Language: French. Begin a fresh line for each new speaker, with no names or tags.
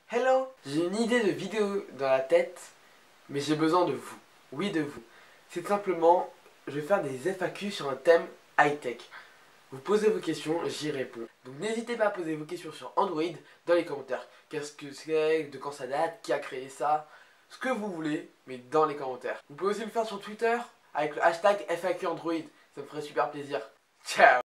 Hello! J'ai une idée de vidéo dans la tête, mais j'ai besoin de vous. Oui, de vous. C'est simplement, je vais faire des FAQ sur un thème high-tech. Vous posez vos questions, j'y réponds. Donc n'hésitez pas à poser vos questions sur Android dans les commentaires. Qu'est-ce que c'est, de quand ça date, qui a créé ça, ce que vous voulez, mais dans les commentaires. Vous pouvez aussi le faire sur Twitter avec le hashtag FAQ Android. Ça me ferait super plaisir. Ciao!